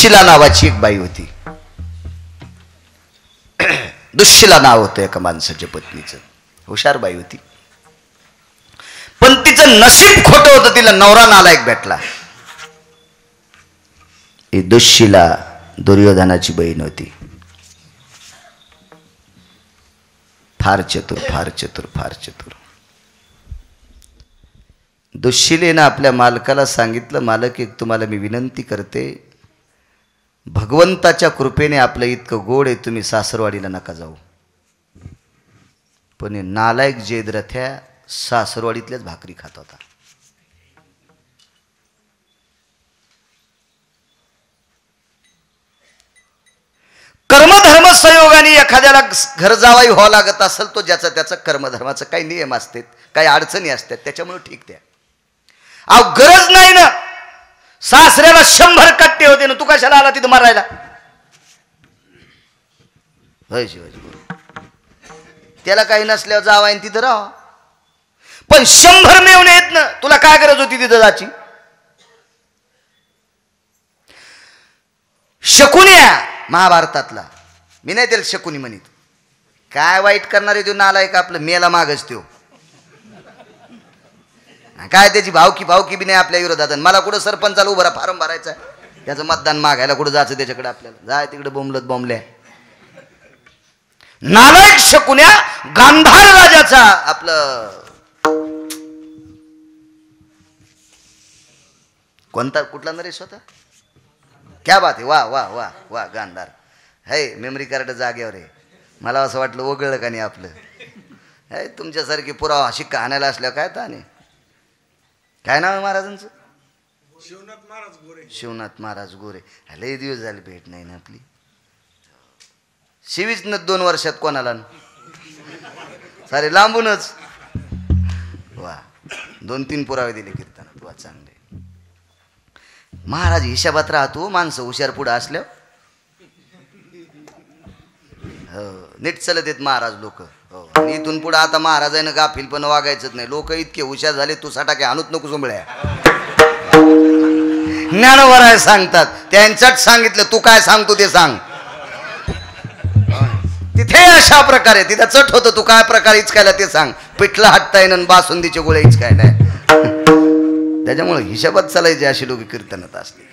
दुःशिला नावाची एक बाई होती. दुःशिला नाव होतं एका माणसाच्या पत्नीचं. हुशार बाई होती, पण तिचं नशीब खोटं होतं. तिला नवरा नालायक भेटला. ही दुःशिला दुर्योधनाची बहीण होती. फार चतुर, फार चतुर, फार चतुर. दुःशिलेनं आपल्या मालकाला सांगितलं, मालक एक तुम्हाला मी विनंती करते, भगवंताच्या कृपेने आपलं इतकं गोड आहे, तुम्ही सासरवाडीला नका जाऊ. पण हे नालायक जेदरथ्या सासरवाडीतल्याच भाकरी खात होता. कर्मधर्म संयोगाने एखाद्याला घर जावाई व्हावं लागत असेल, तो ज्याचा त्याचा कर्मधर्माचं काही नियम असतात, काही अडचणी असतात, त्याच्यामुळे ठीक. त्या अहो गरज नाही ना, सासऱ्याला 100 कट्टे होते ना, तू कशाला आला तिथं मारायला? होय शिवाजी, त्याला काही नसल्यावर जावाय तिथं राहा. पण 100 मिळून येत ना, तुला काय गरज होती तिथं जायची? शकुनिया महाभारतातला, मी नाही त्याला शकुनी म्हणित, काय वाईट करणार आहे तो नालायक, आपलं मेला मागच तो. काय त्याची भावकी बी नाही आपल्या विरोधात. मला कुठं सरपंचाला उभा फार्म भरायचा, त्याचं मतदान मागायला कुठं जायचं त्याच्याकडे? आपल्याला जाय तिकडे बोंबलत बोंबल्या. नालायक शकुन्या गांधार राजाचा आपलं कोणता कुठला नरेश होता? क्या बात आहे, वा वा वा वा, गांधार. हे मेमरी कार्ड जागेवर आहे. मला असं वाटलं ओगळलं का नाही आपलं. हे तुमच्यासारखी पुरावा शिक्का आणायला असल्यावर काय ताने. काय नाव आहे महाराजांचं? शिवनाथ महाराज गोरे. शिवनाथ महाराज गोरे. लय दिवस झाले भेट नाही ना आपली. शिवीच न 2 वर्षात कोणाला सारे लांबूनच. वा, 2-3 पुरावे दिले कीर्तनात. वा, चांगले. महाराज हिशाबात राहतो, माणसं हुशार पुढं असल्या. हो, नीट चालत येत महाराज लोक. हो, इथून पुढे आता महाराजांना गाफील पण वागायचंच नाही. लोक इतके हुशार झाले, तू सटाके आणूच नको सोंबळ्या. ज्ञानवराय सांगतात, त्यांच्यात सांगितलं, तू काय सांगतो ते सांग. तिथे अशा प्रकारे तिथं चट होतं, तू काय प्रकार इचकायला ते सांग. पिठला हाटता येणं, बासुंदीचे गोळे इचकाय नाही. त्याच्यामुळे हिशाबात चालायचे अशी लोक कीर्तनात असते.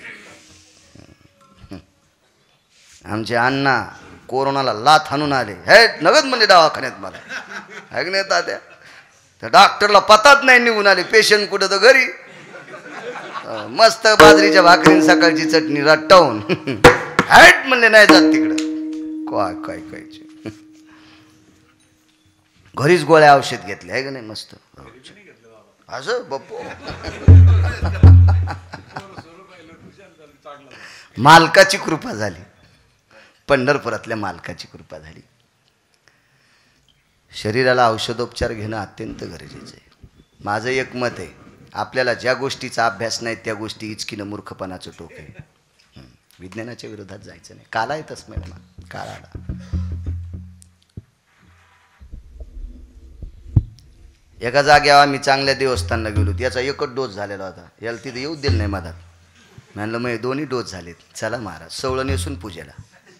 आमचे अण्णा कोरोनाला लाथ हाणून आले, हे नगद म्हणजे दवाखान्यात. मला ऐकण्यात तात्या, त्या डॉक्टरला पताच नाही, निघून आले. पेशंट कुठं तर घरी, मस्त बाजरीच्या भाकरीन सकाळची चटणी रट्टावून हॅट म्हणले, नाही जात तिकडं. काय काय कायचे घरीच गोळ्या औषध घेतले आहे का नाही? मस्त. असं बाप्पू मालकाची कृपा झाली, पंढरपुरातल्या मालकाची कृपा झाली. शरीराला औषधोपचार घेणं अत्यंत गरजेचं आहे. माझं एक मत आहे, आपल्याला ज्या गोष्टीचा अभ्यास नाही त्या गोष्टी इचकीनं मूर्खपणाचं टोक आहे. विज्ञानाच्या विरोधात जायचं नाही. काला येतच नाही ना, काळाला. एका जाग्यावर आम्ही चांगल्या देवस्थानला गेलो, याचा एकच डोस झालेला होता. याला तिथे येऊ दिलं नाही मधात. म्हणलं मग 2 डोस झालेत, चला महाराज सवळं नेसून पूजेला.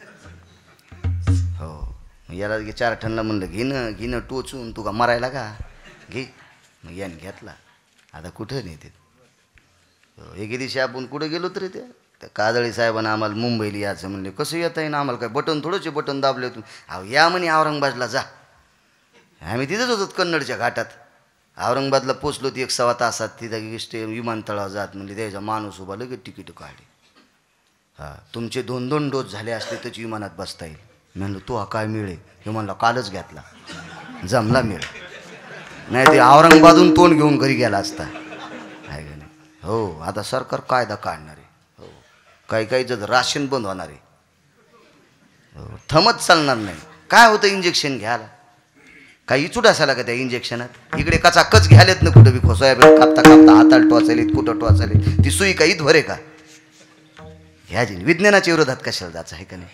हो, याला 4 ठणला म्हणलं, घेणं टोचून, तू का मरायला का घे. मग याने घेतला. आता कुठं नाही ते. एके दिवशी आपण कुठं गेलो तरी त्या काजळी साहेबांना आम्हाला मुंबईला यायचं म्हणले. कसं येता येईन आम्हाला? काय बटन थोडंचे बटन दाबले तुम्ही? अहो या म्हणे औरंगाबादला जा. आम्ही तिथंच होतो कन्नडच्या घाटात. औरंगाबादला पोचलो ती 1-1.25 तासात. तिथं विमानतळावर जात म्हणले, द्यायचा माणूस उभा लगेच तिकीट काढले. हां, तुमचे 2-2 डोस झाले असते त्याची विमानात बसता येईल. म्हणलं तो काय मिळे? हे म्हणलं कालच घेतला, जमला मिळ. नाही ते औरंगाबादहून तोंड घेऊन घरी गेला असता. आहे का नाही? हो, आता सरकार कायदा काढणार आहे. हो, काही जर राशन बंद होणार आहे. हो, थमत चालणार नाही. काय होतं इंजेक्शन घ्यायला? काही चूट असायला का त्या इंजेक्शनात? इकडे कचाकच घ्यालेत ना, कुठं बी खोसायला कापता हाताला टोचायलेत, कुठं टोचायले. ती सुई काही धोरे का? ह्या विज्ञानाच्या विरोधात कशाला जायचं आहे का नाही?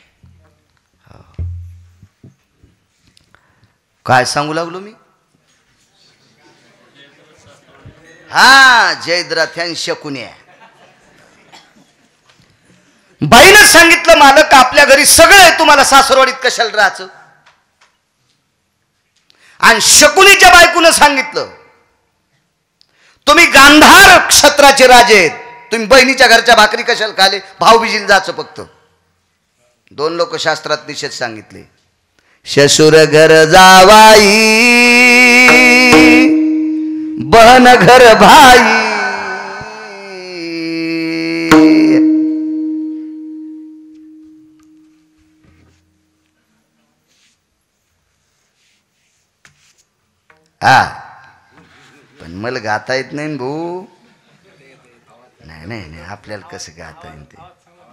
काय सांगू लागलो मी? हा, जयद्रथ्यान शकुन्या. बाईनं सांगितलं, मालक आपल्या घरी सगळं आहे, तुम्हाला सासरवाडीत कशाला राहायचं. आणि शकुनीच्या बायकोनं सांगितलं, तुम्ही गांधार क्षत्राचे राजे आहेत, तुम्ही बहिणीच्या घरच्या भाकरी कशाला खाले, भाऊबीजीला जायचं फक्त. दोन लोक शास्त्रात निषेध सांगितले. शशुर घर जावाई बहन घर भाई. हा पण मला गाता येत नाही भाऊ. नाही नाही नाही, आपल्याला कसं गाता येईल ते.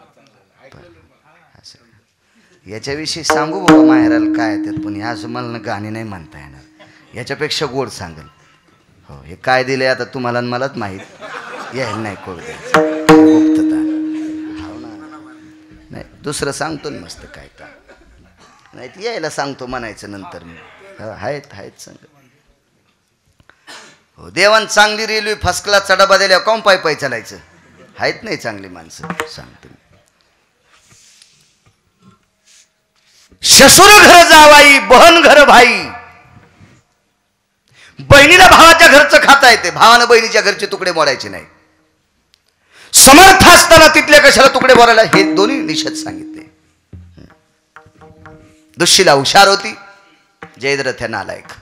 याच्याविषयी सांगू बाबा माहेराला काय त्यात, पण असं मला गाणे नाही म्हणता येणार. याच्यापेक्षा गोड सांगेल. हो, हे काय दिलंय आता तुम्हाला मलाच माहीत. यायला नाही कोण द्यायचं, गुप्तता. हो ना, नाही दुसरं सांगतो ना मस्त काय का नाही, ती यायला सांगतो म्हणायचं नंतर मी. आहेत सांग. हो, देवान चांगली रेल्वे फर्स्ट क्लास चढा दिल्यावर काऊन पाय पाय चालायचं. आहेत नाही चांगली माणसं, सांगतो मी. शशुर घर जावाई बहन घर भाई. बहिणीला भावाच्या घरचं खाता येते, भावानं बहिणीच्या घरचे तुकडे मोडायचे नाही. समर्थ असताना तिथले कशाला तुकडे मोडायला, हे दोन्ही निषेध सांगितले. दुःशीला हुशार होती, जयद्रथ नालायक.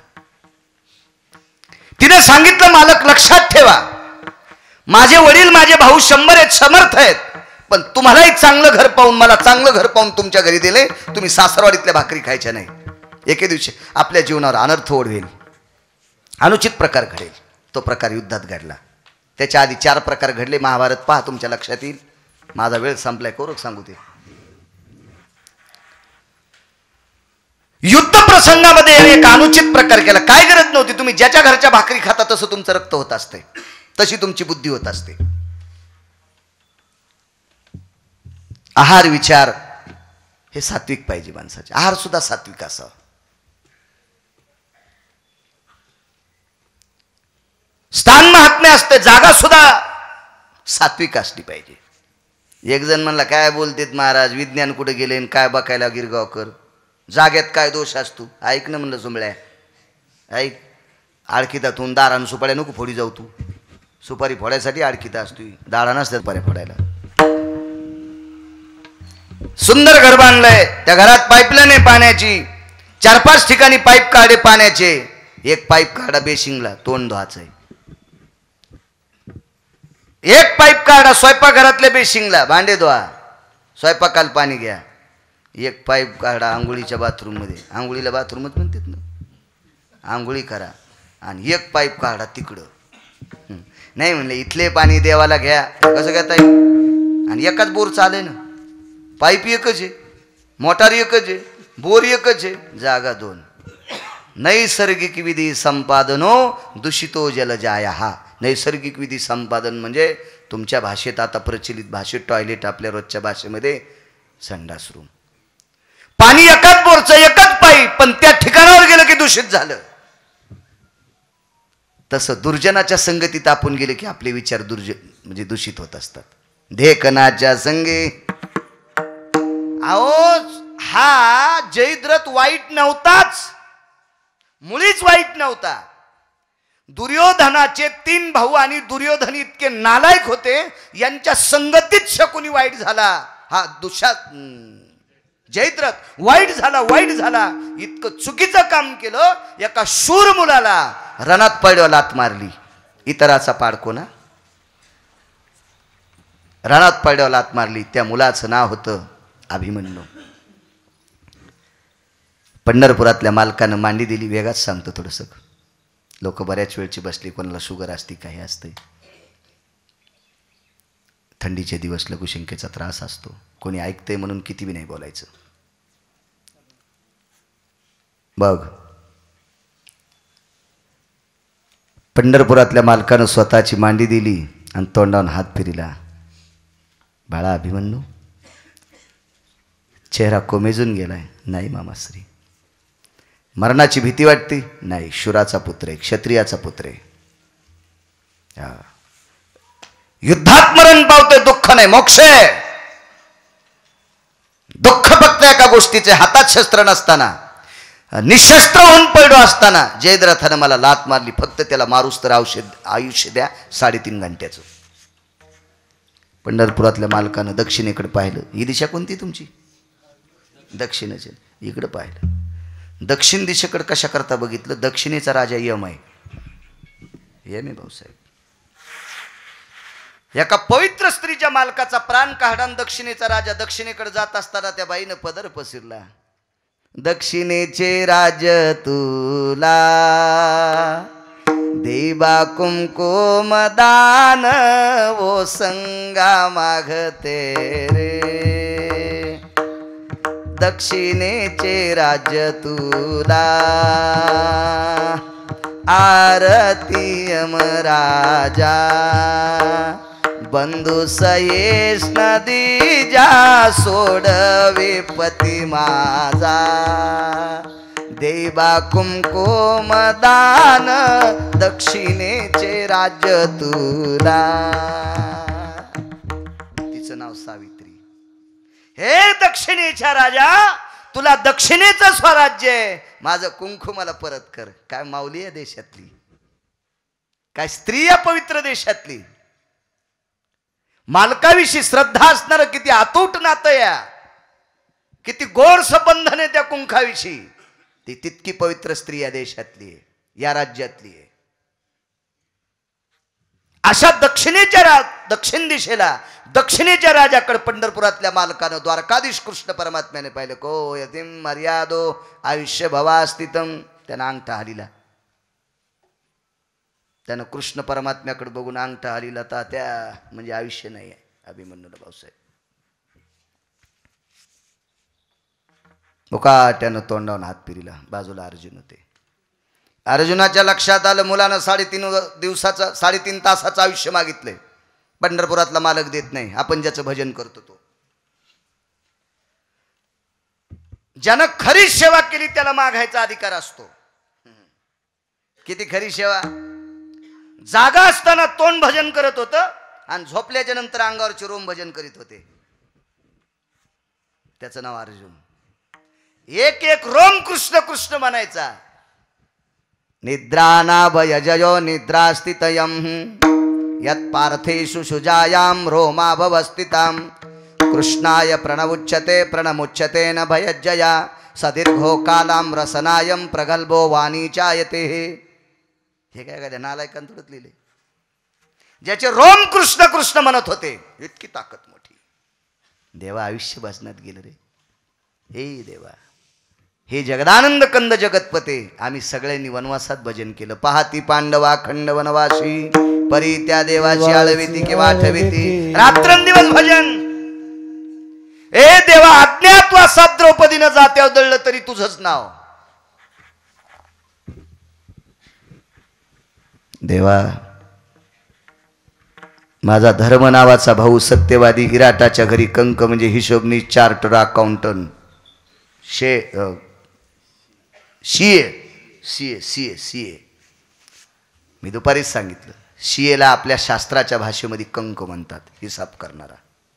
तिने सांगितलं, मालक लक्षात ठेवा, माझे वडील माझे भाऊ 100 आहेत, समर्थ आहेत, पण तुम्हालाही चांगलं घर पाहून, मला चांगलं घर पाहून तुमच्या घरी दिले, तुम्ही सासरवाडीतल्या भाकरी खायच्या नाही. एके दिवशी आपल्या जीवनावर अनर्थ ओढवेल, अनुचित प्रकार घडेल. तो प्रकार युद्धात घडला. त्याच्या आधी 4 प्रकार घडले. महाभारत पहा, तुमच्या लक्षात येईल. माझा वेळ संपलाय, कोरक सांगू ते. युद्ध प्रसंगामध्ये एक अनुचित प्रकार केला. काय गरज नव्हती. तुम्ही ज्याच्या घरच्या भाकरी खाता तसं तुमचं रक्त होत असते, तशी तुमची बुद्धी होत असते. आहार विचार हे सात्विक पाहिजे माणसाचे. आहार सुद्धा सात्विक असावा. स्थान महात्म्य असते, जागा सुद्धा सात्विक असली पाहिजे. एक जण म्हणला, काय बोलतेत महाराज, विज्ञान कुठे गेले काय बघायला गिरगावकर, जागेत काय दोष असतो. ऐक ना म्हणलं जुंबळ्या, ऐक, आडकितातून दारानं सुपाऱ्या नको फोडी जाऊ. तू सुपारी फोडायसाठी आडकिता असतो, दारा नसतात पाऱ्या फोडायला. सुंदर घर बांधलंय, त्या घरात पाईपलाईन आहे पाण्याची, 4-5 ठिकाणी पाईप काढे पाण्याचे. एक पाईप काढा बेसिंगला, तोंड धुवायचंय. एक पाईप काढा स्वयंपाकघरातल्या बेसिंगला, भांडे धुवा, स्वयंपाकाला पाणी घ्या. एक पाईप काढा आंघोळीच्या बाथरूम मध्ये, आंघोळीला बाथरूमच म्हणतात ना, आंघोळी करा. आणि एक पाईप काढा तिकडं. नाही म्हणले इथले पाणी देवाला घ्या, कसं घेता येईल. आणि एकाच बोर चालेल ना, पाईप एकच आहे, मोटार एकच आहे, बोर एकच आहे, जागा 2. नैसर्गिक विधी संपादनो दूषितो जलजाया. हा नैसर्गिक विधी संपादन म्हणजे तुमच्या भाषेत, आता प्रचलित भाषेत टॉयलेट, आपल्या रोजच्या भाषेमध्ये संडास रूम. पाणी एकाच बोरचं, एकच पाईप, पण त्या ठिकाणावर गेलं की दूषित झालं. तसं दुर्जनाच्या संगतीत आपण गेले की आपले विचार म्हणजे दूषित होत असतात. ढेकणाच्या संगे. अहो, हा जयद्रथ वाईट नव्हताच, मुळीच वाईट नव्हता. दुर्योधनाचे 3 भाऊ आणि दुर्योधन इतके नालायक होते, यांच्या संगतीत शकुनी वाईट झाला. हा जयद्रथ वाईट झाला. इतकं चुकीचं काम केलं, एका शूर मुलाला रणात पडल्यावर लात मारली. इतराचा पाडको ना, रणात पडल्यावर लात मारली. त्या मुलाचं नाव होतं अभिमन्यू. पंढरपुरातल्या मालकानं मांडी दिली. वेगाच सांगतो थोडंसं, लोक बऱ्याच वेळची बसली, कोणाला शुगर असते, काही असते. थंडीचे दिवस, लघुशंकेचा त्रास असतो, कोणी ऐकतंय म्हणून किती बी नाही बोलायचं. बघ, पंढरपुरातल्या मालकानं स्वतःची मांडी दिली आणि तोंडावून हात फिरला. बाळा अभिमन्यू, चेहरा कोमेजून गेलाय. नाही मामाश्री. मरणाची भीती वाटते? नाही. शुराचा पुत्र आहे, क्षत्रियाचा पुत्र आहे. युद्धात मरण पावतोय, दुःख नाही, मोक्ष आहे. नसतं एका गोष्टीचे, हातात शस्त्र नसताना, निशस्त्र होऊन पडलो असताना जयद्रथानं मला लात मारली. फक्त त्याला मारूस तर आयुष्य द्या 3.5 घंट्याचं. पंढरपुरातल्या मालकानं दक्षिणेकडे पाहिलं. ही दिशा कोणती तुमची? दक्षिणेचे. इकडं पाहिलं. दक्षिण दिशेकडे कशा करता बघितलं? दक्षिणेचा राजा यम आहे. यम आहे भाऊसाहेब. एका पवित्र स्त्रीच्या मालकाचा प्राण काढान दक्षिणेचा राजा दक्षिणेकडे जात असताना त्या बाईनं पदर पसरला. दक्षिणेचे राज तुला देबा कुमकुम दान वो संगा मागते रे. दक्षिणेचे राज तुला आरती यमराजा बंधू सयेश नदी जा सोडवे पती माझा. देबा कुमकुम दान दक्षिणेचे राज्य तुला. तिचं नाव सावित्री. हे दक्षिणेच्या राजा, तुला दक्षिणेचं स्वराज्य आहे. माझं कुंकू मला परत कर. काय माऊली या देशातली, काय स्त्री या पवित्र देशातली. मालकाविषयी श्रद्धा असणार किती अतूट नातं या, किती गोड संबंधन आहे त्या कुंकाविषयी. ती तितकी पवित्र स्त्री या देशातली आहे, या राज्यातली आहे. अशा दक्षिण दिशेला दक्षिणेच्या राजाकडे पंढरपुरातल्या मालकानं द्वारकाधीश कृष्ण परमात्म्याने पाहिलं. को यतिम मर्यादो आयुष्य भवा स्थितम. त्यानं अंगठा हलिला. त्यानं कृष्ण परमात्म्याकडे बघून अंगठा हलिला. त्या म्हणजे आयुष्य नाही आहे अभिमन्यूला भाऊसाहेब. त्यानं तोंडावून हात फिरिला. बाजूला अर्जुन होते. अर्जुनाच्या लक्षात आलं मुलानं 3.5 तासाचं आयुष्य मागितलंय. पंढरपुरातला मालक देत नाही. आपण ज्याचं भजन करतो तो, ज्यानं खरी सेवा केली त्याला मागायचा अधिकार असतो. किती खरी सेवा. जागा असताना तोंड भजन करत होतं आणि झोपल्याच्या नंतर अंगावरचे रोम भजन करीत होते. त्याचं नाव अर्जुन. एक एक रोम कृष्ण कृष्ण म्हणायचा. निद्राना भयजयो निद्रास्थितयं यत् पार्थेषु सुजायां रोमा भवस्थितां कृष्णाय प्रणमुच्यते प्रणमुच्यते न भयज्जया सदीर्घो कालां रसनायं प्रगल्भो वाणी चायते. हे काय काय नालायकांत तुडत लिहिले. ज्याचे रोम कृष्ण कृष्ण म्हणत होते. इतकी ताकद मोठी. देवा आयुष्य भजनात गेलं रे. हे देवा, हे जगदानंद कंद जगतपते. आम्ही सगळ्यांनी वनवासात भजन केलं. पाहती पांडवा खंड वनवासी परी त्या देवाची आळविती किंवा आठविती. रात्रंदिवस भजन. ए देवा, अज्ञातवासात द्रौपदीनं जात्यावर दळलं तरी तुझंच नाव. देवा, माझा धर्म नावाचा भाऊ सत्यवादी विराटाच्या घरी कंक म्हणजे हिशोबनी चार्टर अकाउंटंट सीए. मी दुपारीच सांगितलं, सीएला आपल्या शास्त्राच्या भाषेमध्ये कंक म्हणतात, हिसाब करणारा.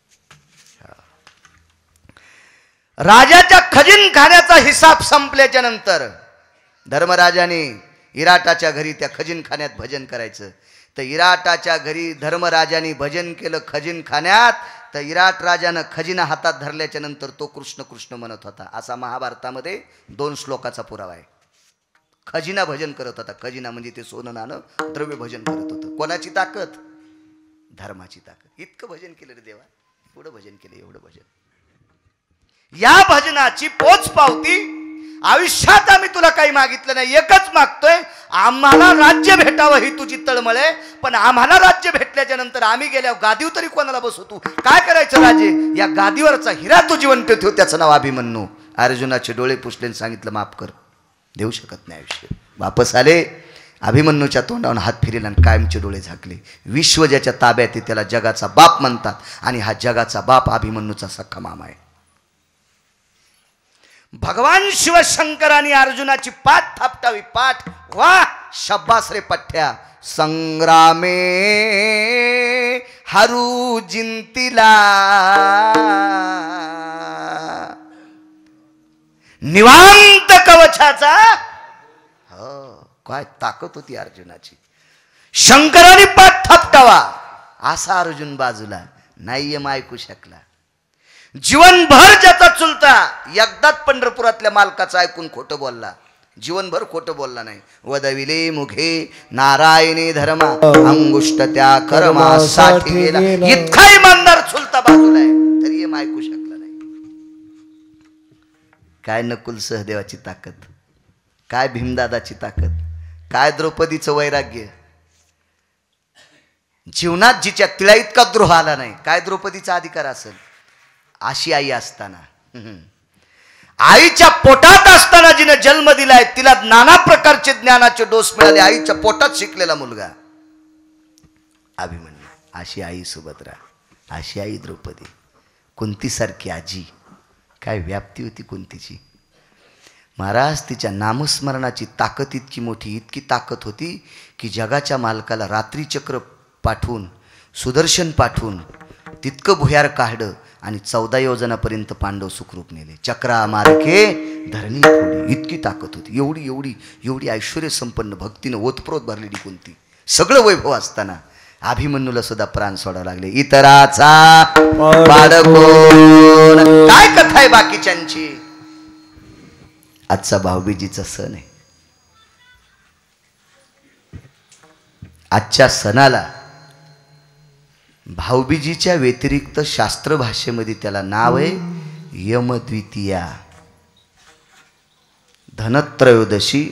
राजाच्या खजिनखान्याचा हिसाब संपल्याच्या नंतर धर्मराजाने इराटाच्या घरी त्या खजिनखान्यात भजन करायचं. तर इराटाच्या घरी धर्मराजाने भजन केलं खजिनखान्यात. तर इराट राजानं खजिना हातात धरल्याच्या नंतर तो कृष्ण कृष्ण म्हणत होता. असा महाभारतामध्ये 2 श्लोकाचा पुरावा आहे. खजिना भजन करत होता. खजिना म्हणजे ते सोनं नाणं द्रव्य भजन करत होतं. कोणाची ताकद? धर्माची ताकद. इतकं भजन केलं रे देवा. एवढं भजन केलं, एवढं भजन. या भजनाची पोच पावती. आयुष्यात आम्ही तुला काही मागितलं नाही, एकच मागतोय, आम्हाला राज्य भेटावं ही तुझी तळमळ आहे. पण आम्हाला राज्य भेटल्याच्या नंतर आम्ही गेल्यावर गादीवर तरी कोणाला बसवतो? काय करायचं राजे? या गादीवरचा हिरा तू जिवंत ठेव. त्याचं नाव अभिमन्यू. अर्जुनाचे डोळे पुसले, सांगितलं माफ कर, देऊ शकत नाही आयुष्य. वापस आले. अभिमन्यूच्या तोंडावर हात फिरेल आणि कायमचे डोळे झाकले. विश्व ज्याच्या ताब्यात आहे त्याला जगाचा बाप म्हणतात. आणि हा जगाचा बाप अभिमन्यूचा सख्खा मामा आहे. भगवान शिवशंकरांनी अर्जुनाची पाठ थापटावी. पाठ. वा, शब्बास रे पठ्या. संग्रामे हरू जिंतिला निवांत कवचाचा. हो, काय ताकद होती अर्जुनाची. शंकराने पाठ थापटावा असा अर्जुन बाजूला नाही ऐकू शकला. जीवनभर ज्याचा चुलता एकदाच पंढरपुरातल्या मालकाचं ऐकून खोटं बोलला, जीवनभर खोटं बोलला नाही. वदविले मुखे नारायणी धर्मा अंगुष्ट त्या कर्मासाठी गेला. इतका इमानदार चुलता बाजूला आहे तरी हे ऐकू शकला नाही. काय नकुल सहदेवाची ताकद, काय भीमदादाची ताकद, काय द्रौपदीचं वैराग्य. जीवनात जिच्या तिला इतका द्रोह आला नाही. काय द्रौपदीचा अधिकार असेल. अशी आई असताना, आईच्या पोटात असताना जिने जन्म दिलाय तिला नाना प्रकारचे ज्ञानाचे डोस मिळाले. आईच्या पोटात शिकलेला मुलगा अभिमन्यू. अशी आई सुभद्रा, अशी आई द्रौपदी, कुंतीसारखी आजी. काय व्याप्ती होती कुंतीची. महाराज तिच्या नामस्मरणाची ताकद इतकी मोठी, इतकी ताकद होती की जगाच्या मालकाला रात्री चक्र पाठवून, सुदर्शन पाठवून तितकं भुयार काढलं आणि 14 योजनापर्यंत पांडव सुखरूप नेले. चक्रा मार्के धरणी फोडी. इतकी ताकद होती. एवढी एवढी एवढी ऐश्वर्य संपन्न भक्तीनं ओतप्रोत भरलेली कुंती. सगळं वैभव असताना अभिमन्यूला सुद्धा प्राण सोडावं लागले. इतराचा बाळकोण. काय कथा आहे बाकीच्यांची. आजचा भाऊबीजीचा सण आहे. आजच्या सणाला भाऊबीजीच्या व्यतिरिक्त शास्त्र भाषेमध्ये त्याला नाव आहे यमद्वितीया. धनत्रयोदशी,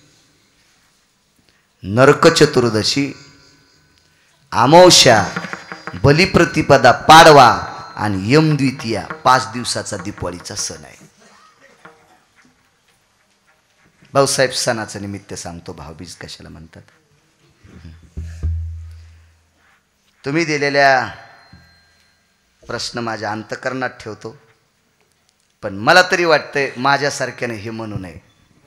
नरक चतुर्दशी, अमावस्या, बलिप्रतिपदा, पाडवा आणि यमद्वितीया 5 दिवसाचा दीपावलीचा सण आहे. भाऊसाहेब सणाचं निमित्त सांगतो भाऊबीज कशाला म्हणतात. तुम्ही दिलेल्या प्रश्न माझ्या अंतःकरणात ठेवतो, पण मला तरी वाटतंय माझ्यासारख्याने हे म्हणू नये.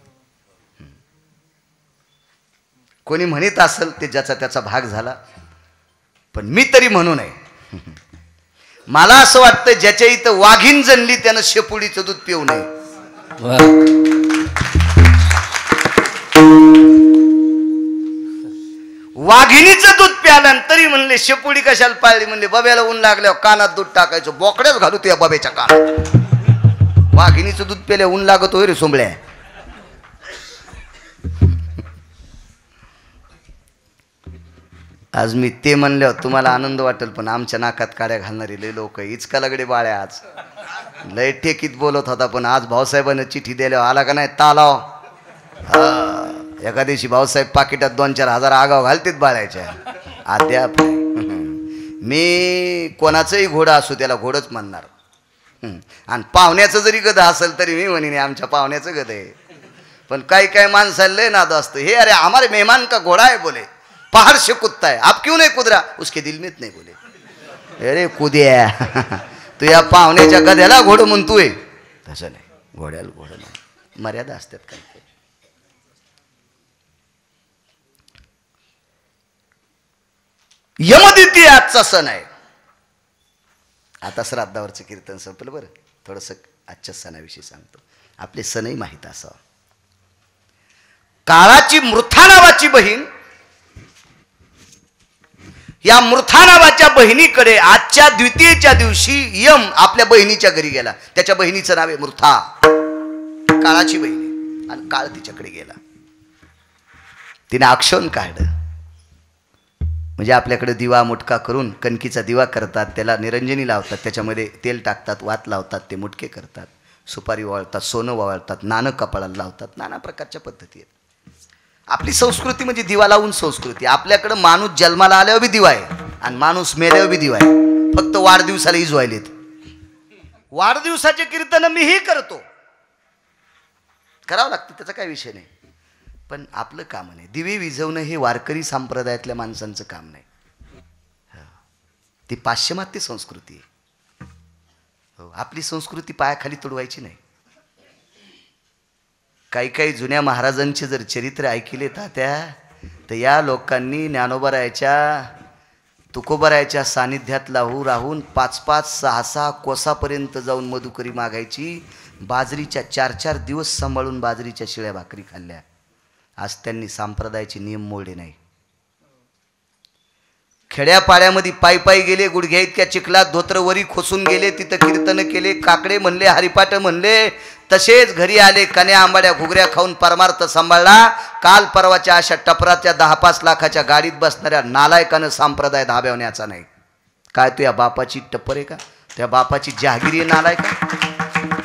कोणी म्हणत असेल ते ज्याचा त्याचा भाग झाला, पण मी तरी म्हणू नये. मला असं वाटतं ज्याच्या इथं वाघीण जणली त्यानं शेपुडीचं दूध पिऊ नये. वाघिणीचं दूध प्यालं तरी म्हणले शेपुडी कशाला पाळली. म्हणले बब्याला ऊन लागल्यावर कानात दूध टाकायचं. बोकड्याच घालू तुझ्या बब्याच्या कानात. वाघिणीचं दूध प्याल्या ऊन लागत होय रे सोंबळ्या. आज मी ते म्हणल्यावर तुम्हाला आनंद वाटेल, पण आमच्या नाकात काड्या घालणारी लय लोक. इचका लगडे बाळ्या आज लय टेकीत बोलत होता, पण आज भाऊसाहेबांना चिठ्ठी द्यायला आला का नाही तालाव. एका दिवशी भाऊसाहेब पाकिटात 2-4 हजार आगाव घालतेत बाळायच्या. अद्याप मी कोणाचंही घोडा असू त्याला घोडच म्हणणार. आणि पाहुण्याचं जरी गध असेल तरी मी म्हणेन आमच्या पाहुण्याचं गध आहे. पण काही काही माणसाला लय नाद असतं. हे अरे हमारे मेहमान का घोडा है बोले, पहाड़ से कुत्ता है, आप क्यों नहीं कुदरा. उसके दिल में नहीं बोले. अरे कुद्या तू या पाहुण्याच्या गध्याला घोडं म्हणतोय. तसं नाही, घोड्याला घोडं नाही. मर्यादा असतात काही. यमद्वितीय आजचा सण आहे. आता श्राद्धावरचं कीर्तन संपलं. बरं थोडंसं आजच्या सणाविषयी सांगतो. आपले सणही माहीत असावं. काळाची मृथा नावाची बहीण, या मृथा नावाच्या बहिणीकडे आजच्या द्वितीयेच्या दिवशी यम आपल्या बहिणीच्या घरी गेला. त्याच्या बहिणीचं नाव आहे मृथा, काळाची बहिणी. आणि काळ तिच्याकडे गेला. तिने आक्षण काढलं. म्हणजे आपल्याकडे दिवा मुटका करून कणकीचा दिवा करतात, त्याला निरंजनी लावतात, त्याच्यामध्ये तेल टाकतात, वात लावतात, ते मुटके करतात, सुपारी वाळतात, सोनं वाळतात, नाणं कपाळाला लावतात. नाना प्रकारच्या पद्धती आहेत. आपली संस्कृती म्हणजे दिवा लावून संस्कृती. आपल्याकडं माणूस जन्माला आल्यावर बी दिवा आहे आणि माणूस मेल्यावर बी दिवा आहे. फक्त वाढदिवसाला इजवायलेत. वाढदिवसाचे कीर्तन मीही करतो, करावं लागतं, त्याचा काही विषय नाही. पण आपलं काम नाही. दिवे विझवणं हे वारकरी संप्रदायातल्या माणसांचं काम नाही. ती पाश्चिमात्य संस्कृती आहे. हो, आपली संस्कृती पायाखाली तुडवायची नाही. काही काही जुन्या महाराजांचे जर चरित्र ऐकले तात्या, तर या लोकांनी ज्ञानोबरायाच्या तुकोबरायाच्या सानिध्यात राहून 5-5, 6-6 कोसापर्यंत जाऊन मधुकरी मागायची. बाजरीच्या 4-4 दिवस सांभाळून बाजरीच्या शिळ्या भाकरी खाल्ल्या. आज त्यांनी संप्रदायाचे नियम मोडले नाही. खेड्यापाड्यामध्ये पायी गेले, गुडघ्या इतक्या चिखलात धोत्रवरी खोसून गेले, तिथं कीर्तन केले, काकडे म्हणले, हरिपाठ म्हणले, तसेच घरी आले, कन्या आंबाड्या घुगऱ्या खाऊन परमार्थ सांभाळला. काल परवाच्या अशा टपराच्या 10-5 लाखाच्या गाडीत बसणाऱ्या नालायकानं संप्रदाय धाब्यावण्याचा नाही. काय तू या बापाची टप्पर आहे का? त्या बापाची जहागिरी आहे नालायका?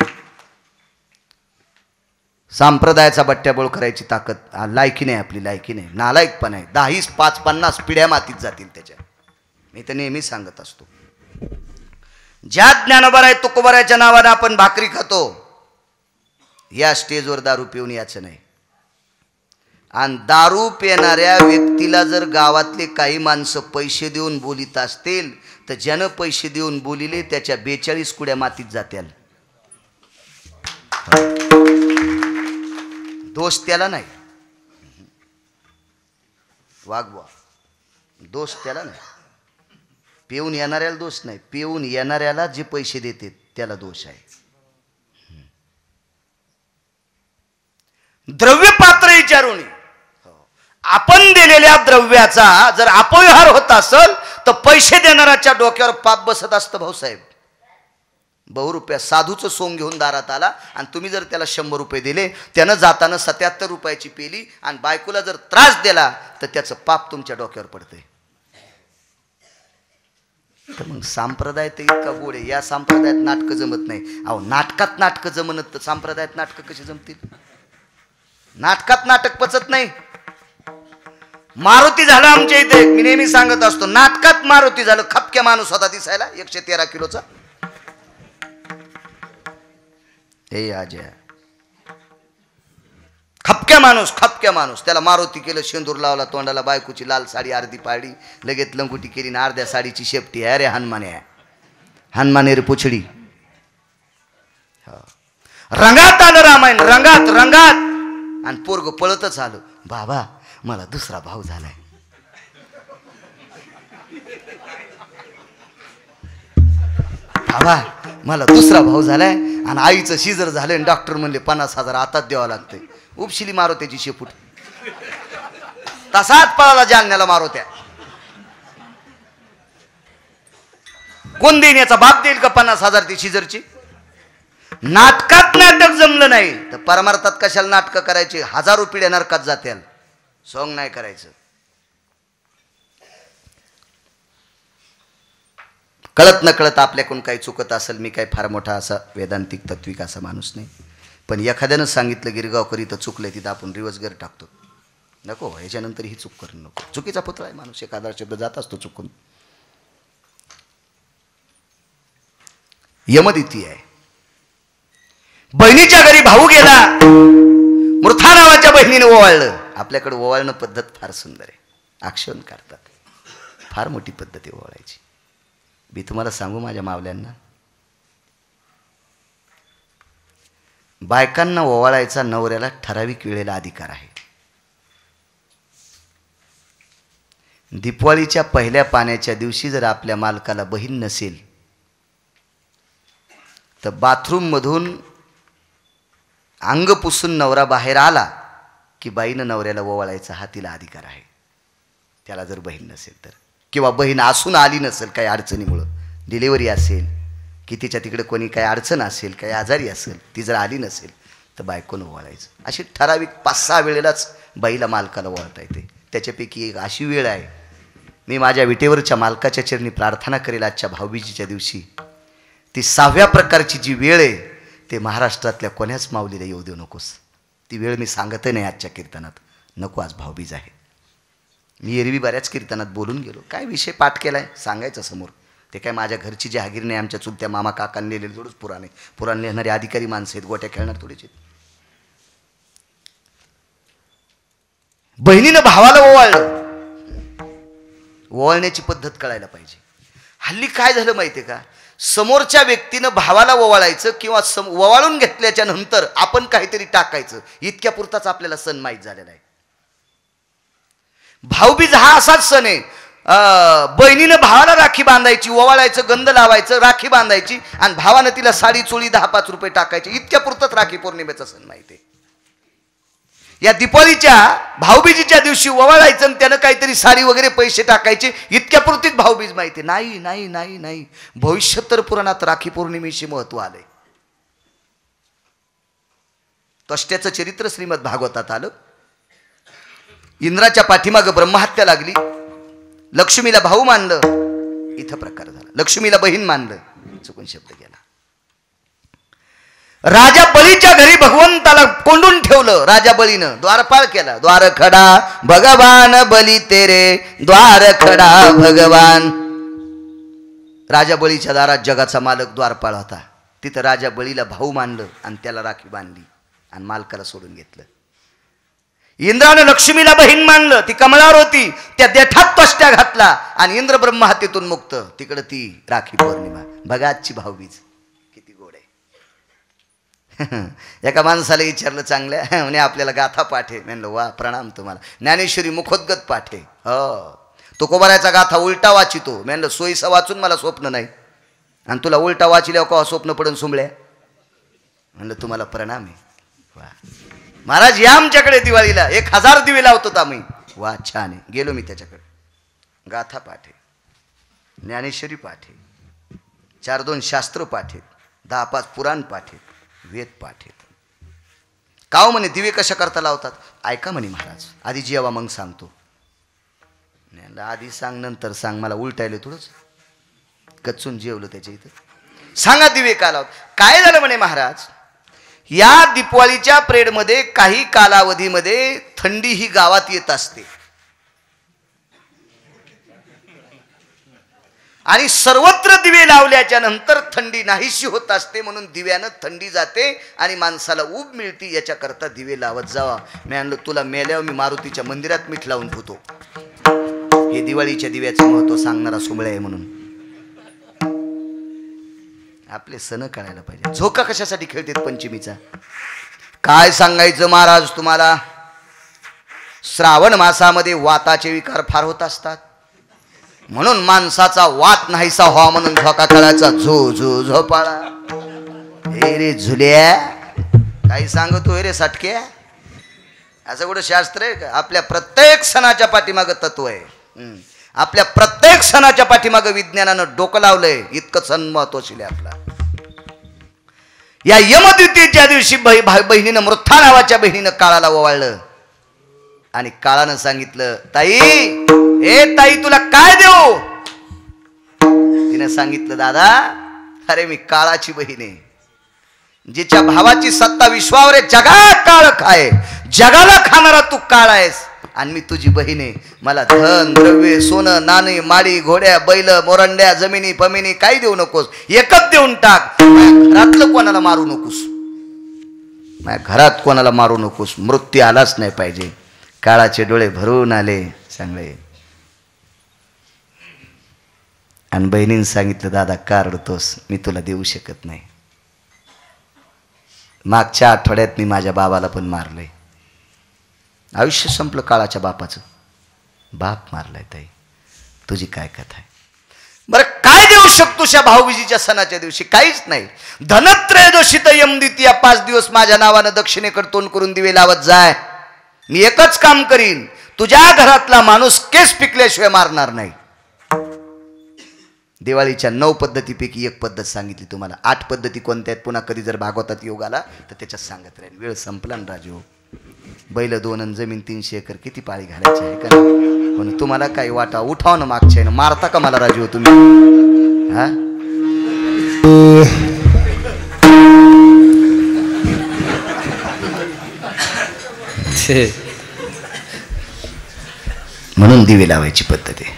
संप्रदायाचा बट्ट्याबोळ करायची ताकद लायकी नाही, आपली लायकी नाही, नालायकपण आहे. 10-50 पिढ्या मातीत जातील त्याच्या. मी तर नेहमी सांगत असतो, ज्या ज्ञानोबा तुकोबाराच्या नावानं आपण भाकरी खातो, या स्टेजवर दारू पिऊन याचं नाही. आणि दारू पिणाऱ्या व्यक्तीला जर गावातले काही माणसं पैसे देऊन बोलित असतील तर ज्यानं पैसे देऊन बोलिले त्याच्या 42 कुड्या मातीत जात्याल. दोष त्याला नाही, वागवा, दोष त्याला नाही. पिऊन येणाऱ्याला दोष नाही, पिऊन येणाऱ्याला जे पैसे देते त्याला दोष आहे. द्रव्य पात्र विचारून आपण दिलेल्या द्रव्याचा जर अपव्यवहार होत असेल तर पैसे देणाऱ्याच्या डोक्यावर पाप बसत असतं. भाऊसाहेब, ₹100 साधूचं सोंग घेऊन दारात आला आणि तुम्ही जर त्याला 100 रुपये दिले, त्यानं जाताना 77 रुपयाची पेली आणि बायकोला जर त्रास दिला तर त्याचं पाप तुमच्या डोक्यावर पडतंय. तर मग संप्रदाय तर इतका गोड आहे, या संप्रदायात नाटकं जमत नाही. अहो, नाटकात नाटकं जमत तर संप्रदायात नाटकं कशी जमतील? नाटकात नाटक पचत नाही. मारुती झालं आमच्या इथे, मी नेहमी सांगत असतो, नाटकात मारुती झालं. खपक्या माणूस होता दिसायला, 113 किलोचा. हे अजय, खपक्या माणूस, त्याला मारुती केलं, शेंदूर लावला तोंडाला, बायकोची लाल साडी अर्धी पाडली, लगेच लंगुटी केली ना अर्ध्या साडीची शेपटी. अरे हनुमाने रे पुछडी. रंगात आलं रामायण, रंगात आणि पोरग पळतच आलं, बाबा मला दुसरा भाऊ झालाय. बाबा मला दुसरा भाऊ झालाय आणि आईचं शिजर झालंय. डॉक्टर म्हणले 50,000 आताच द्यावं लागतंय. उपशिली मारुत्याची शेपूट, तसाच पळाला जालन्याला मारुत्या. कोण देईन, याचा बाप देईल का 50,000 ती शिजरची? नाटकात नाटक जमलं नाही तर परमार्थात कशाला नाटकं करायची? 1000 पिढ्या नरकात जात्याल. सोंग नाही करायचं. कळत न कळत आपल्याकडून काही चुकत असेल, मी काही फार मोठा असा वेदांतिक तत्विक असा माणूस नाही, पण एखाद्यानं सांगितलं गिरगावकर इथं चुकलंय, तिथं आपण रिवर्स गर टाकतो. नको, ह्याच्यानंतर ही चूक करून नको. चुकीचा पुतळा आहे माणूस, एखादा शब्द जात असतो चुकून. यमदिती आहे. बहिणीच्या घरी भाऊ गेला, मृथा नावाच्या बहिणीने ओवाळलं. आपल्याकडे ओवाळणं पद्धत फार सुंदर आहे, आक्षेपण करतात. फार मोठी पद्धत आहे ओवाळायची. मी तुम्हाला सांगू माझ्या मावल्यांना, बायकांना ओवाळायचा नवऱ्याला ठराविक वेळेला अधिकार आहे. दिवाळीच्या पहिल्या पाण्याच्या दिवशी जर आपल्या मालकाला बहीण नसेल तर बाथरूम मधून अंग पुसून नवरा बाहेर आला की बाईनं नवऱ्याला ओवाळायचा हा तिला अधिकार आहे. त्याला जर बहीण नसेल तर, किंवा बहीण असून आली नसेल काही अडचणीमुळं, डिलिव्हरी असेल की तिच्या तिकडे कोणी काही अडचण असेल, काही आजारी असेल, ती जर आली नसेल तर बायकोनं ओवाळायचं. अशी ठराविक 5-6 वेळेलाच बाईला मालकाला ओवाळता येते. त्याच्यापैकी एक अशी वेळ आहे, मी माझ्या विटेवरच्या मालकाच्या चरणी प्रार्थना करेल आजच्या भाऊबीजीच्या दिवशी. ती 6व्या प्रकारची जी वेळ आहे ते महाराष्ट्रातल्या कोण्याच माऊलीला येऊ देऊ नकोस. ती वेळ मी सांगतही नाही आजच्या कीर्तनात. नको, आज भाऊबीज आहे. मी एरवी बऱ्याच कीर्तनात बोलून गेलो, काय विषय पाठ केलाय सांगायचं समोर. ते काय माझ्या घरची जहागीर नाही, आमच्या चुलत्या मामा काकांनी लिहिलेलं थोडंच पुराण लिहिणारे अधिकारी माणसं आहेत, गोट्या खेळणार थोडीचे. बहिणीनं भावाला ओवाळलं. ओवाळण्याची पद्धत कळायला पाहिजे. हल्ली काय झालं माहितीये का, समोरच्या व्यक्तीनं भावाला ओवाळायचं किंवा ओवाळून घेतल्याच्या नंतर आपण काहीतरी टाकायचं, इतक्या पुरताच आपल्याला सण माहीत झालेला आहे. भाऊबीज हा असाच सण आहे. बहिणीनं भावाला राखी बांधायची, ओवाळायचं, गंध लावायचं, राखी बांधायची आणि भावानं तिला साडी चोळी 10-5 रुपये टाकायचे. इतक्या पुरतच राखी पौर्णिमेचा सण माहिती आहे. या दीपावलीच्या भाऊबीजीच्या दिवशी ओवाळायचं आणि त्यानं काहीतरी साडी वगैरे पैसे टाकायचे, इतक्या पुरतीच भाऊबीज माहिती. नाही नाही नाही नाही, भविष्योत्तर पुराणात राखी पौर्णिमेशी महत्व आलंय. त्वष्ट्याचं चरित्र श्रीमद भागवतात आलं. इंद्राच्या पाठीमागं ब्रह्महत्या लागली. लक्ष्मीला भाऊ मानलं, इथं प्रकार झाला. लक्ष्मीला बहीण मानलं, चुकून शब्द गेला. राजा बळीच्या घरी भगवंताला कोंडून ठेवलं. राजा बळीनं द्वारपाळ केला. द्वार खडा भगवान बली तेरे, द्वार खडा भगवान. राजा बळीच्या दारात जगाचा मालक द्वारपाळ होता. तिथं राजा बळीला भाऊ मानलं आणि त्याला राखी बांधली आणि मालकाला सोडून घेतलं. इंद्रानं लक्ष्मीला बहीण मानलं, ती कमळावर होती, त्या देठात त्वष्ट्या घातला आणि इंद्र ब्रह्महत्येतून मुक्त. तिकडं ती राखी पौर्णिमा. बघा आजची भाऊबीज किती गोड आहे. एका माणसाला विचारलं चांगल्या, म्हणे आपल्याला गाथा पाठे. म्हणलं वा, प्रणाम तुम्हाला. ज्ञानेश्वरी मुखोद्गत पाठे. हो, तुकोबारायचा गाथा उलटा वाचितो. म्हणलं सोयीचा वाचून मला स्वप्न नाही आणि तुला उलटा वाचिल्यावर का स्वप्न पडून सुंबळ्या. म्हणलं तुम्हाला प्रणाम आहे. वा महाराज, या आमच्याकडे दिवाळीला 1000 दिवे लावतो आम्ही. वा छान आहे. गेलो मी त्याच्याकडे. गाथा पाठे, ज्ञानेश्वरी पाठे, 4-2 शास्त्र पाठेत, 10-5 पुराण पाठेत, वेद पाठेत. काव म्हणे दिवे कशा करता लावतात. ऐका म्हणे महाराज, आधी जेवा मग सांगतो. आधी सांग नंतर सांग, मला उलटायले थोडंच. कच्चून जेवलं त्याच्या इथं. सांगा दिवे का लावत. काय झालं म्हणे महाराज, या दिपवाळीच्या प्रेडमध्ये काही कालावधीमध्ये थंडी ही गावात येत असते आणि सर्वत्र दिवे लावल्याच्या नंतर थंडी नाहीशी होत असते. म्हणून दिव्यानं थंडी जाते आणि माणसाला ऊब मिळते. याच्याकरता दिवे लावत जावा. मी म्हणलं तुला मेल्यावर मी मारुतीच्या मंदिरात मीठ लावून ठेवतो. हे दिवाळीच्या दिव्याचं महत्व सांगणारा सोमळा आहे. म्हणून आपले सण कळायला पाहिजे. झोका कशासाठी खेळतात पंचमीचा. काय सांगायचं महाराज तुम्हाला, श्रावण मासामध्ये वाताचे विकार फार होत असतात. म्हणून माणसाचा वात नाहीसा व्हावा म्हणून झोका खेळायचा. झो झो झोपाळा. हे रे झुल्या, काही सांगतोय रे सटक्या. असं कुठं शास्त्र आहे का. आपल्या प्रत्येक सणाच्या पाठीमागं तत्व आहे. आपल्या प्रत्येक सणाच्या पाठीमागं विज्ञानानं डोकं लावलंय. इतकं सण महत्वाशील आहे आपला. या यमद्वितीयेच्या दिवशी बहिणीनं, मृथा नावाच्या बहिणीनं काळाला ओवाळलं आणि काळानं सांगितलं, ताई, ए ताई, तुला काय देऊ. तिने सांगितलं, दादा, अरे मी काळाची बहीण आहे. जिच्या भावाची सत्ता विश्वावर आहे, जगाला काळ खाय, जगाला खाणारा तू काळ आहेस आणि मी तुझी बहीण आहे. मला धन द्रव्य, सोनं नाणी, माडी, घोड्या, बैल, मोरंड्या, जमिनी पमिनी काही देऊ नकोस. एकच देऊन टाक. घरातलं कोणाला मारू नकोस. माझ्या घरात कोणाला मारू नकोस. मृत्यू आलाच नाही पाहिजे. काळाचे डोळे भरून आले चांगले. आणि बहिणीने सांगितलं, दादा का रडतोस, मी तुला देऊ शकत नाही. मागच्या आठवड्यात मी माझ्या बाबाला पण मारलंय. आयुष्य संपलं काळाच्या बापाचं. बाप मारलाय. ताई, तुझी काय कथा आहे. बरं काय देऊ शकतोस या भाऊबीजीच्या सणाच्या दिवशी. काहीच नाही. धनत्रयोदशीत यमद्वितीया 5 दिवस माझ्या नावानं दक्षिणेकडे तोंड करून दिवे लावत जाय. मी एकच काम करीन, तुझ्या घरातला माणूस केस पिकल्याशिवाय मारणार नाही. दिवाळीच्या 9 पद्धतीपैकी एक पद्धत सांगितली तुम्हाला. 8 पद्धती कोणत्या आहेत पुन्हा कधी जर भागवतात योग आला तर त्याच्यात सांगत राहील. वेळ संपला ना राजू. बैल 2 आणि जमीन 300 एकर किती पाळी घालायची आहे का. म्हणून तुम्हाला काही वाटा उठाव ना मागच्या आहे ना. मारता का मला राजू तुम्ही. हा म्हणून दिवे लावायची पद्धत आहे.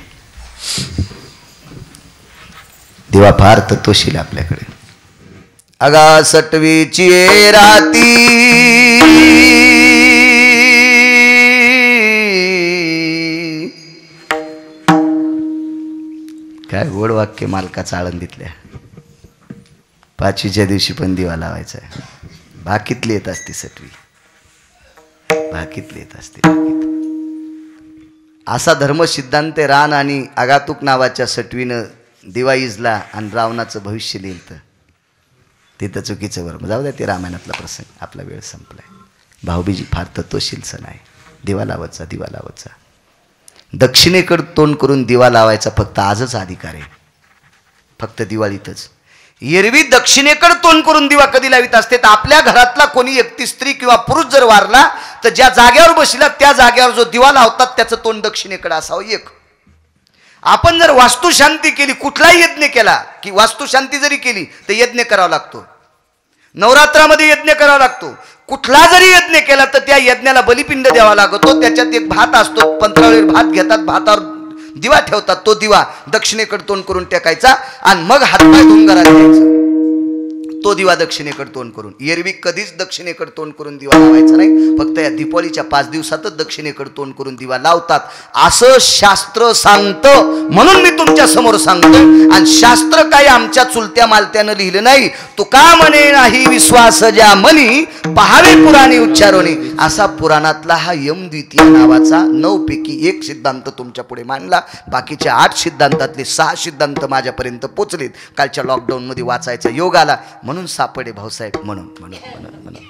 दिवा फार तत्वशील आपल्याकडे. अगा सटवीची राती काय गोड वाक्य मालकाचं आळंदीतल्या. 5वीच्या दिवशी पण दिवा लावायचा आहे. भाकीतली येत असते सटवी. भाकीतली येत असते. असा धर्मसिद्धांत रान आणि आगातूक नावाच्या सटवीनं दिवा इजला आणि रावणाचं भविष्य लिहिलं. तिथं चुकीचं बरोबर. जाऊ द्या, ते रामायणातला प्रसंग. आपला वेळ संपलाय. भाऊबीजी फार तत्वशील सण आहे. दिवा लावायचा, दिवा लावायचा. दक्षिणेकडे तोंड करून दिवा लावायचा फक्त आजच अधिकार आहे, फक्त दिवाळीतच. एरवी दक्षिणेकडे तोंड करून दिवा कधी लावित असते तर आपल्या घरातला कोणी व्यक्ती, स्त्री किंवा पुरुष जर वारला तर ज्या जागेवर बसला त्या जागेवर जो दिवा लावतात त्याचं तोंड दक्षिणेकडे असावं. एक आपण जर वास्तुशांती केली, कुठलाही यज्ञ केला की वास्तुशांती जरी केली तर यज्ञ करावा लागतो. नवरात्रामध्ये यज्ञ करावा लागतो. कुठला जरी यज्ञ केला तर त्या यज्ञाला बलिपिंड द्यावा लागतो. त्याच्यात एक भात असतो, पंत्रावळीवर भात घेतात, भातावर दिवा ठेवतात. तो दिवा दक्षिणेकडे तोंड करून टाकायचा आणि मग हातपाय धुवून घरात घ्यायचा. तो दिवा दक्षिणेकडे तोंड करून. एरवी कधीच दक्षिणेकडे तोंड करून दिवा लावायचा नाही. फक्त या दीपावलीच्या 5 दिवसातच दक्षिणेकडे तोंड करून दिवा लावतात असं शास्त्र सांगतं. म्हणून मी तुमच्या समोर सांगतोय. आणि शास्त्र काही आमच्या चुलत्या मालत्यानं लिहिलं नाही. तुका म्हणे नाही विश्वास ज्या मनी, पहावे पुराणे उच्चारोनी. असा पुराणातला हा यमद्वितीय नावाचा 9 पैकी 1 सिद्धांत तुमच्या पुढे मांडला. बाकीच्या 8 सिद्धांतातले 6 सिद्धांत माझ्यापर्यंत पोचलेत. कालच्या लॉकडाऊनमध्ये वाचायचा योग आला म्हणून सापडे भाऊसाहेब. म्हणून म्हणून म्हणून म्हणून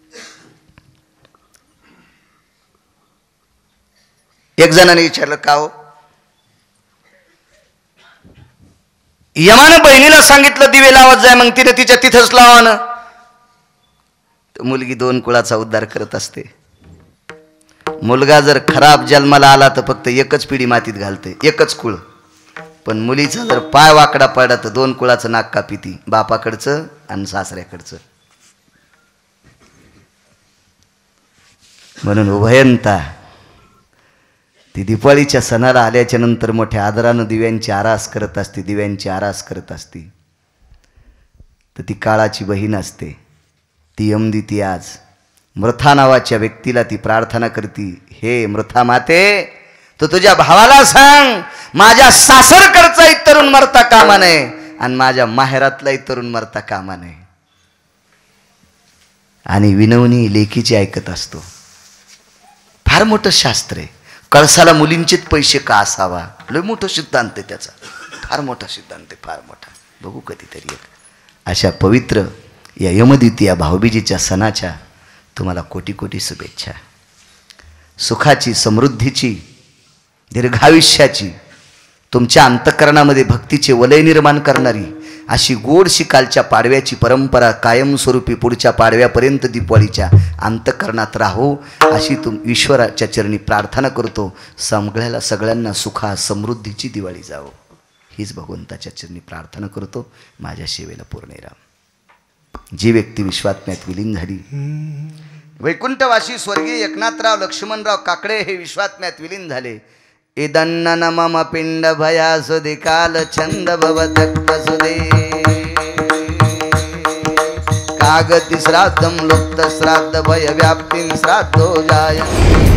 एक जणाने विचारलं, का हो? यमानं बहिणीला सांगितलं दिवे लावत जाय, मग तिने तिच्या तिथंच लावा ना. मुलगी 2 कुळाचा उद्धार करत असते. मुलगा जर खराब जन्माला आला तर फक्त एकच पिढी मातीत घालते, एकच कुळ. पण मुलीचा जर पाय वाकडा पडला तर 2 कुळाचं नाक कापिती, बापाकडचं आणि सासऱ्याकडचं. म्हणून उभयंता ती दिवाळीच्या सणाला आल्याच्या नंतर मोठ्या आदरानं दिव्यांची आरास करत असते, दिव्यांची आरास करत असते. तर ती काळाची बहीण असते, ती यमदिती. आज मृथा नावाच्या व्यक्तीला ती प्रार्थना करती, हे मृथा माते, तो तुझ्या भावाला सांग माझ्या सासरकडचाही तरुण मरता कामा नये आणि माझ्या माहेरातलाही तरुण मरता कामा नये. आणि विनवणी लेकीची ऐकत असतो. फार मोठं शास्त्र आहे. कळसाला मुलींचेच पैसे का असावा, लय मोठं सिद्धांत आहे त्याचा. फार मोठा सिद्धांत आहे, फार मोठा. बघू कधीतरी एक. अशा पवित्र या यमद्वितीय भाऊबीजेच्या सणाच्या तुम्हाला कोटी कोटी शुभेच्छा. सुखाची, समृद्धीची, दीर्घायुष्याची, तुमच्या अंतःकरणामध्ये भक्तीचे वलय निर्माण करणारी अशी गोडशी कालच्या पाडव्याची परंपरा कायमस्वरूपी पुढच्या पाडव्यापर्यंत दिवाळीच्या अंतःकरणात राहो अशी ईश्वराच्या चरणी प्रार्थना करतो. सगळ्यांना सुखा समृद्धीची दिवाळी जावो हीच भगवंताच्या चरणी प्रार्थना करतो. माझ्या सेवेला पूर्ण राम. जी व्यक्ती विश्वात्म्यात विलीन झाली, वैकुंठवासी स्वर्गीय एकनाथराव लक्ष्मणराव काकडे हे विश्वात्म्यात विलीन झाले. इदन्न मम पिंड भयासुदे काल छंद भवतक्तसुदे कागति श्राद्धं लुप्त श्राद्ध भय व्याप्तिं श्राद्धो जायन्ते.